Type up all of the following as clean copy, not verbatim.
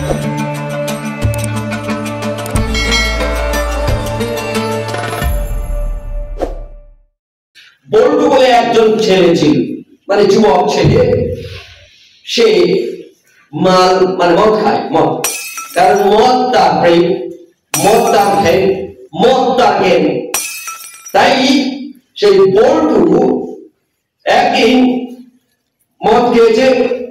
বল্টু বলে একজন ছেলে ছিল, মানে যুবক ছেলে, সে মাল মানে মদ খায়, মদ, কারণ মদ তার প্রেম, মদ তার ধ্যান, মদ তার জ্ঞান। তাই সেই বল্টু একদিন মদ খেয়েছে।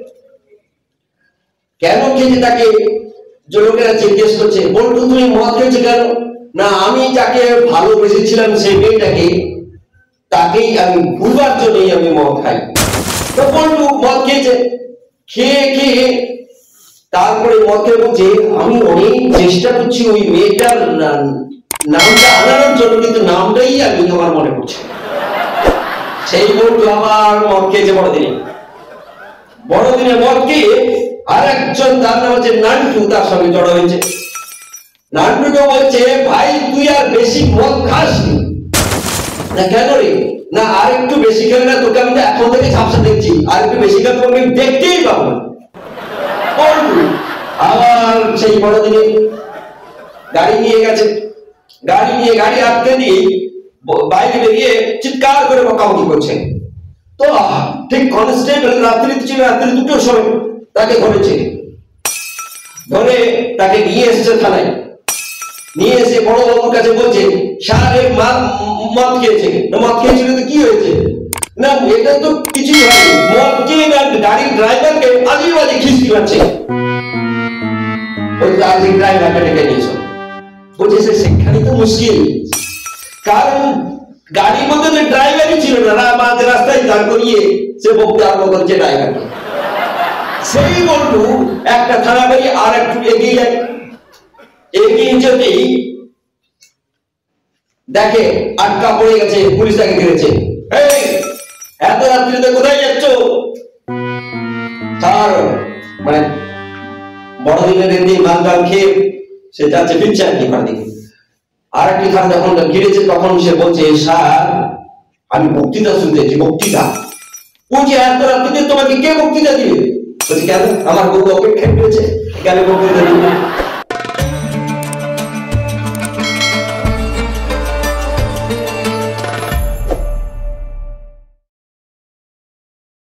কেন খেয়েছে তাকে লোকেরা জিজ্ঞেস করছে, বল্টু তুমি মদ খেয়েছে কেন? না, আমি যাকে ভালোবেসেছিলাম সেই মেয়েটাকে, তাকেই আমি ভুলবার জন্যই আমি মদ খাই। তো বল্টু মদ খেয়েছে, খেয়ে খেয়ে তারপরে মদ খেয়ে বলছে, আমি অনেক চেষ্টা করছি ওই মেয়েটার নামটা আনানোর জন্য, কিন্তু নামটাই আমি আমার মনে করছি। সেই বল্টু আবার মদ খেয়েছে বড়দিনে মদ খেয়ে আর একজন, তার নাম হচ্ছে নান্টু, তার সঙ্গে জড়ো হয়েছে। নান্টুকে বলছে, ভাই তুই আর বেশি মদ খাস না কেন রে? না, আর একটু বেশি খেলে না তোকে আমি এখন থেকে ঝাপসা দেখছি, আর একটু বেশি খেলে তোকে আমি দেখতেই পাবো না। আবার সেই বড়দিনে গাড়ি নিয়ে গেছে, গাড়ি আটকে দিয়ে বাইরে বেরিয়ে চিৎকার করে বকাবকি করছে। তো ঠিক কনস্টেবল রাত্রি 2টোর সময় তাকে ধরেছে, ধরে তাকে নিয়ে এসেছে থানায়। নিয়ে এসে বড় বাবুর কাছে বলছে, সারে মদ খেয়েছে। মদ খেয়েছিল তো কি হয়েছে? না, এটা তো কিছুই হয়নি, মদ খেয়ে গাড়ির ড্রাইভারকে আজে বাজে খিস্তি মারছে। বলছে আজ ড্রাইভারকে ডেকে নিয়েছ। বলছে সেখানে তো মুশকিল, কারণ গাড়ির মধ্যে তো ড্রাইভারই ছিল না, মাঝ রাস্তায় দাঁড় করিয়ে সে বকতে আরম্ভ করছে ড্রাইভারকে। সেই বল্টু একটা থানা বেরিয়ে আর একটু এগিয়ে যায়। এগিয়ে যেতেই দেখে আটকা পড়ে গেছে, পুলিশ তাকে ঘিরেছে। এই এত রাত্রিতে কোথায় যাচ্ছ? তার মানে বড়দিনের দিন মাল খেয়ে সে যাচ্ছে, ফিরছে আর কি ঘর দিকে। আর একটি থানা যখন ঘিরেছে তখন সে বলছে, স্যার আমি বক্তৃতা শুনতেছি। বক্তৃতা? বলছে এত রাত্রিতে তোমাকে কে বক্তৃতা দিবে? বলছে কেন? আমার বউ অপেক্ষায় রয়েছে, কেন বক্তৃতা দিবে?